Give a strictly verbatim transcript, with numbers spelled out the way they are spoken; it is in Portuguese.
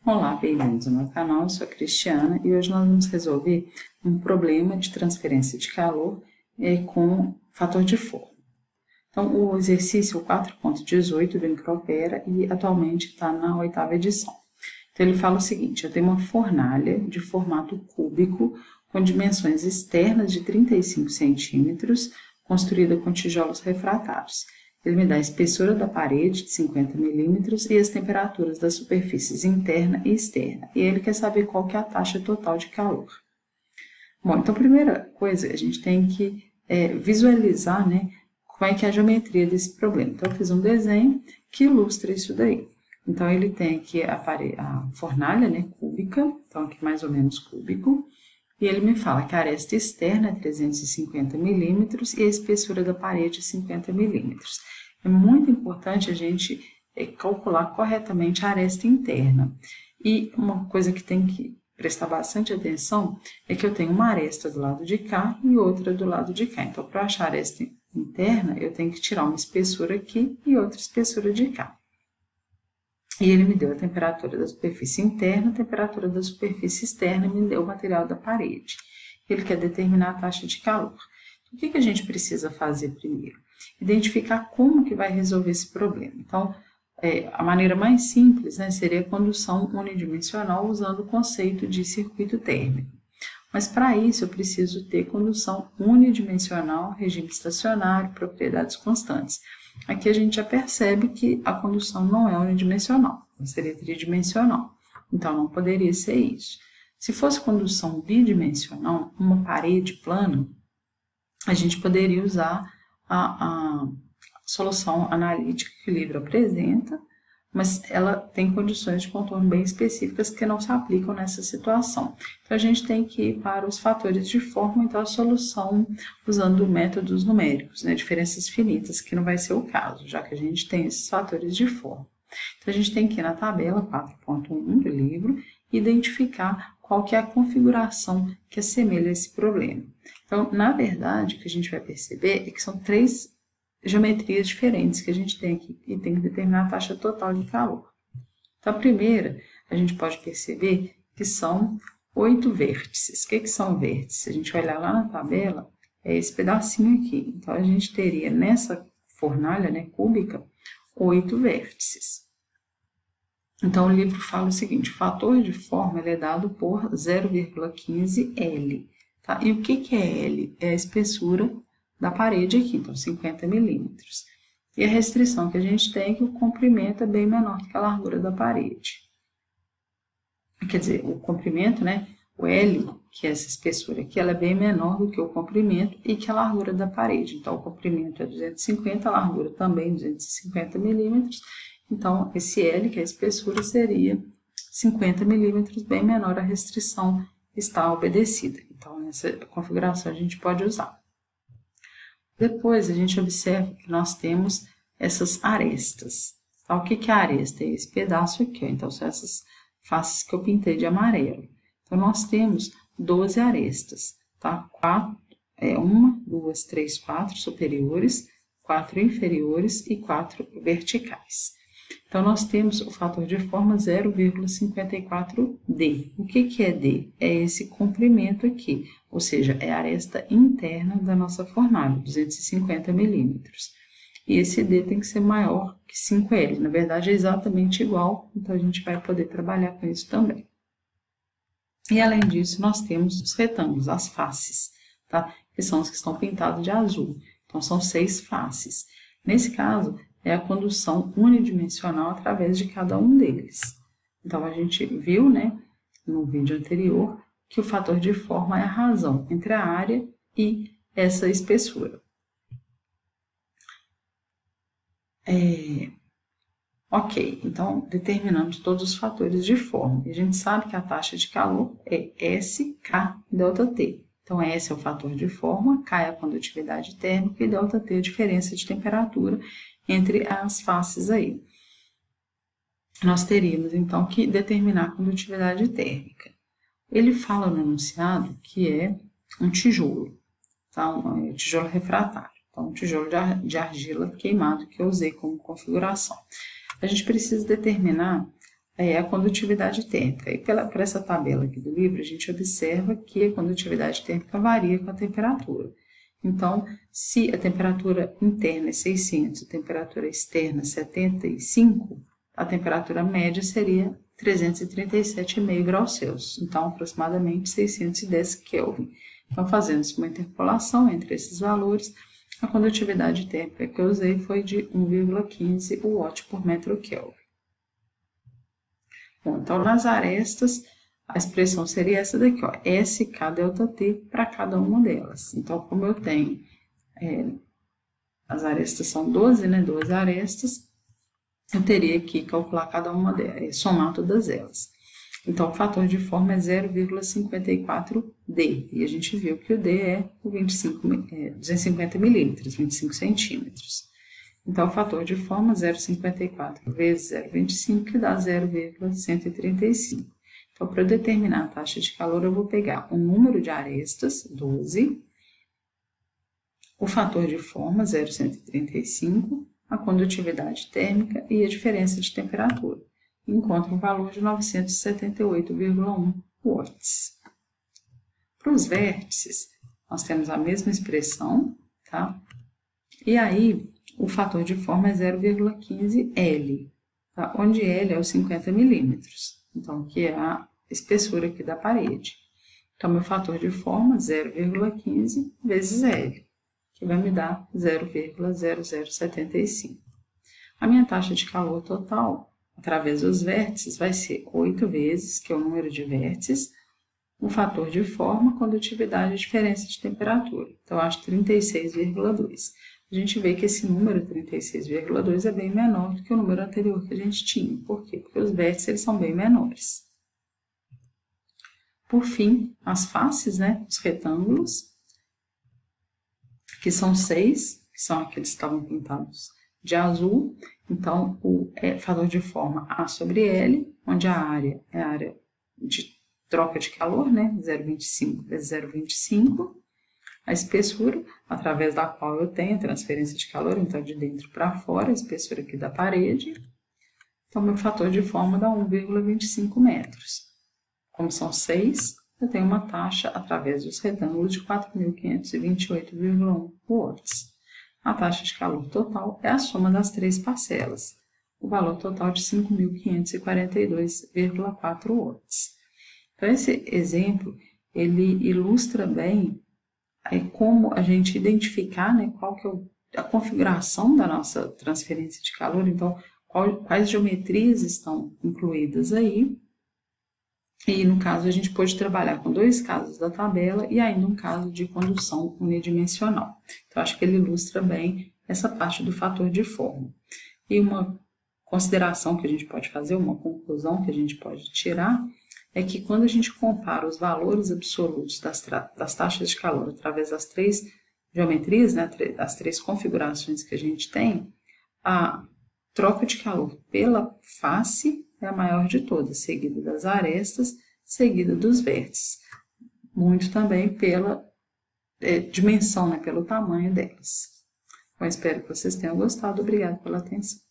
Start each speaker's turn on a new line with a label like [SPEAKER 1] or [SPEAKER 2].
[SPEAKER 1] Olá, bem-vindos ao meu canal, eu sou a Cristiana e hoje nós vamos resolver um problema de transferência de calor é, com fator de forma. Então, o exercício quatro ponto dezoito do Microopera e atualmente está na oitava edição. Então, ele fala o seguinte: eu tenho uma fornalha de formato cúbico com dimensões externas de trinta e cinco centímetros, construída com tijolos refratários. Ele me dá a espessura da parede de cinquenta milímetros e as temperaturas das superfícies interna e externa. E ele quer saber qual que é a taxa total de calor. Bom, então a primeira coisa, a gente tem que é, visualizar, né, como é que é a geometria desse problema. Então eu fiz um desenho que ilustra isso daí. Então ele tem aqui a, parede, a fornalha, né, cúbica, então aqui mais ou menos cúbico. E ele me fala que a aresta externa é trezentos e cinquenta milímetros e a espessura da parede é cinquenta milímetros. É muito importante a gente calcular corretamente a aresta interna. E uma coisa que tem que prestar bastante atenção é que eu tenho uma aresta do lado de cá e outra do lado de cá. Então, para achar a aresta interna, eu tenho que tirar uma espessura aqui e outra espessura de cá. E ele me deu a temperatura da superfície interna, a temperatura da superfície externa e me deu o material da parede. Ele quer determinar a taxa de calor. Então, o que que a gente precisa fazer primeiro? Identificar como que vai resolver esse problema. Então, é, a maneira mais simples, né, seria a condução unidimensional usando o conceito de circuito térmico. Mas para isso eu preciso ter condução unidimensional, regime estacionário, propriedades constantes. Aqui a gente já percebe que a condução não é unidimensional, seria tridimensional. Então, não poderia ser isso. Se fosse condução bidimensional, uma parede plana, a gente poderia usar a, a solução analítica que o livro apresenta, mas ela tem condições de contorno bem específicas que não se aplicam nessa situação. Então, a gente tem que ir para os fatores de forma, então a solução usando métodos numéricos, né, diferenças finitas, que não vai ser o caso, já que a gente tem esses fatores de forma. Então, a gente tem que ir na tabela quatro ponto um do livro e identificar qual que é a configuração que assemelha esse problema. Então, na verdade, o que a gente vai perceber é que são três geometrias diferentes que a gente tem aqui e tem que determinar a taxa total de calor. Então, a primeira, a gente pode perceber que são oito vértices. O que que são vértices? A gente vai olhar lá na tabela, é esse pedacinho aqui. Então, a gente teria nessa fornalha, né, cúbica, oito vértices. Então, o livro fala o seguinte: o fator de forma ele é dado por zero vírgula quinze L. Tá? E o que que é L? É a espessura da parede aqui, então cinquenta milímetros. E a restrição que a gente tem é que o comprimento é bem menor que a largura da parede. Quer dizer, o comprimento, né, o L, que é essa espessura aqui, ela é bem menor do que o comprimento e que a largura da parede. Então, o comprimento é duzentos e cinquenta, a largura também duzentos e cinquenta milímetros. Então, esse L, que é a espessura, seria cinquenta milímetros, bem menor, a restrição está obedecida. Então, nessa configuração a gente pode usar. Depois, a gente observa que nós temos essas arestas. Tá? O que que é a aresta? É esse pedaço aqui, ó. Então, são essas faces que eu pintei de amarelo. Então, nós temos doze arestas, tá? Quatro, é, uma, duas, três, quatro superiores, quatro inferiores e quatro verticais. Então, nós temos o fator de forma zero vírgula cinquenta e quatro D. O que que é D? É esse comprimento aqui, ou seja, é a aresta interna da nossa fornalha, duzentos e cinquenta milímetros. E esse D tem que ser maior que cinco L. Na verdade, é exatamente igual, então a gente vai poder trabalhar com isso também. E, além disso, nós temos os retângulos, as faces, tá? Que são os que estão pintados de azul. Então, são seis faces. Nesse caso, é a condução unidimensional através de cada um deles. Então, a gente viu, né, no vídeo anterior, que o fator de forma é a razão entre a área e essa espessura. É... Ok, então, determinamos todos os fatores de forma. E a gente sabe que a taxa de calor é S K ΔT. Então, S é o fator de forma, K é a condutividade térmica e ΔT é a diferença de temperatura entre as faces aí. Nós teríamos, então, que determinar a condutividade térmica. Ele fala no enunciado que é um tijolo, tá? Um tijolo refratário. Então, um tijolo de argila queimado que eu usei como configuração. A gente precisa determinar é a condutividade térmica. E pela, por essa tabela aqui do livro, a gente observa que a condutividade térmica varia com a temperatura. Então, se a temperatura interna é seiscentos e a temperatura externa é setenta e cinco, a temperatura média seria trezentos e trinta e sete vírgula cinco graus Celsius, então aproximadamente seiscentos e dez Kelvin. Então, fazendo-se uma interpolação entre esses valores, a condutividade térmica que eu usei foi de um vírgula quinze watt por metro Kelvin. Bom, então, nas arestas, a expressão seria essa daqui, ó, S K delta T para cada uma delas. Então, como eu tenho, é, as arestas são doze, né, doze arestas, eu teria que calcular cada uma delas, somar todas elas. Então, o fator de forma é zero vírgula cinquenta e quatro D, e a gente viu que o D é, o vinte e cinco, é duzentos e cinquenta milímetros, vinte e cinco centímetros. Então, o fator de forma zero vírgula cinquenta e quatro vezes zero vírgula vinte e cinco, que dá zero vírgula cento e trinta e cinco. Então, para eu determinar a taxa de calor, eu vou pegar o número de arestas, doze, o fator de forma, zero vírgula cento e trinta e cinco, a condutividade térmica e a diferença de temperatura. Encontro um valor de novecentos e setenta e oito vírgula um watts. Para os vértices, nós temos a mesma expressão, tá? E aí, o fator de forma é zero vírgula quinze L, tá? Onde L é os cinquenta milímetros, então, que é a espessura aqui da parede. Então, meu fator de forma, zero vírgula quinze vezes L, que vai me dar zero vírgula zero zero sete cinco. A minha taxa de calor total, através dos vértices, vai ser oito vezes, que é o número de vértices, o fator de forma, condutividade e diferença de temperatura. Então, eu acho trinta e seis vírgula dois. A gente vê que esse número, trinta e seis vírgula dois, é bem menor do que o número anterior que a gente tinha. Por quê? Porque os vértices eles são bem menores. Por fim, as faces, né, os retângulos, que são seis, que são aqueles que estavam pintados de azul. Então, o é, fator de forma A sobre L, onde a área é a área de troca de calor, né, zero vírgula vinte e cinco vezes zero vírgula vinte e cinco. A espessura, através da qual eu tenho a transferência de calor, então de dentro para fora, a espessura aqui da parede. Então, meu fator de forma dá um vírgula vinte e cinco metros. Como são seis, eu tenho uma taxa, através dos retângulos, de quatro mil quinhentos e vinte e oito vírgula um watts. A taxa de calor total é a soma das três parcelas, o valor total de cinco mil quinhentos e quarenta e dois vírgula quatro watts. Então, esse exemplo, ele ilustra bem aí como a gente identificar, né, qual que é a configuração da nossa transferência de calor, então qual, quais geometrias estão incluídas aí. E no caso a gente pode trabalhar com dois casos da tabela e ainda um caso de condução unidimensional. Então acho que ele ilustra bem essa parte do fator de forma. E uma consideração que a gente pode fazer, uma conclusão que a gente pode tirar, é que quando a gente compara os valores absolutos das, das taxas de calor através das três geometrias, né, das três configurações que a gente tem, a troca de calor pela face é a maior de todas, seguida das arestas, seguida dos vértices. Muito também pela é, dimensão, né, pelo tamanho delas. Então, espero que vocês tenham gostado. Obrigada pela atenção.